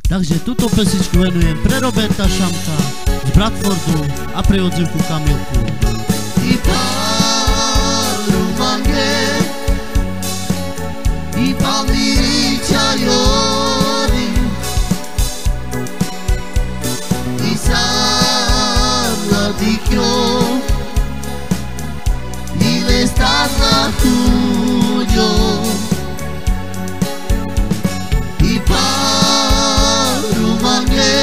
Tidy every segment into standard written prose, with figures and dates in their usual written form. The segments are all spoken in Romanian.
Takže túto pesničku venujem pre Roberta Šamka z Bradfordu a pre odzivku Kamilku. I paru mange I pavirića jori I sada dikjo I le stana tuđo I paru mange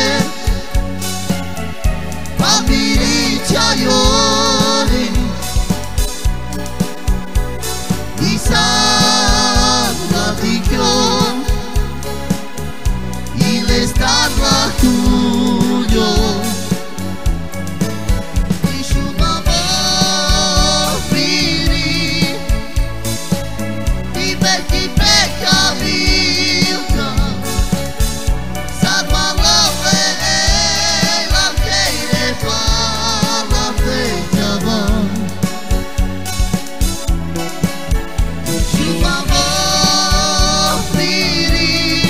pavirića jori I sada dikjo I le stana tuđo I šuma vopiri I veliki pekavilka Sad malove lavkejre pala fejtjava Šuma vopiri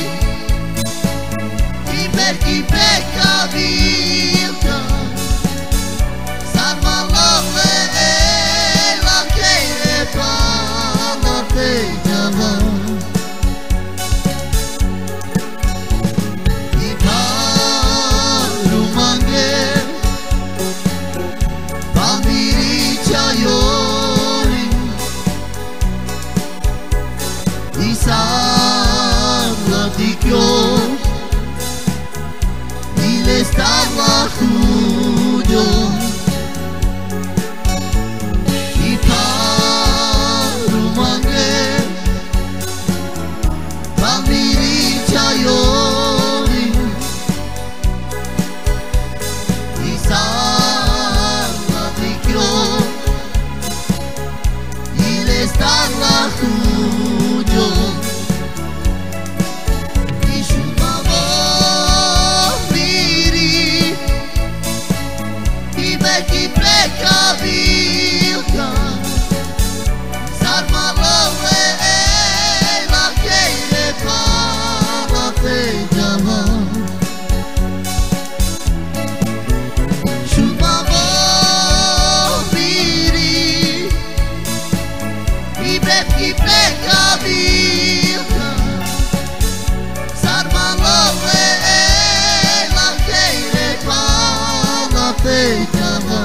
I veliki pekavilka Sad malove lavkejre pala fejtjava I paru mange pavirića jori I sada dikjo I le stava tuđo I paru mange pavirića jori I sada dikjo I le stava tuđo I šuma vopiri I veliki pekavilka Sad malove lavkejre pala fejtjava Šuma vopiri I veliki pekavilka Sad malove lavkejre pala fejtjava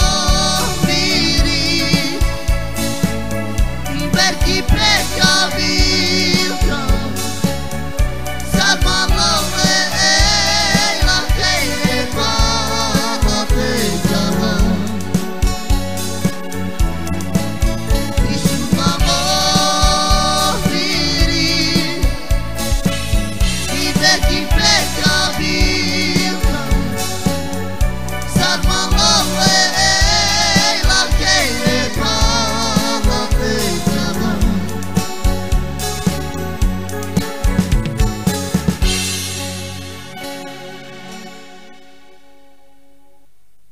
I veliki pekavilka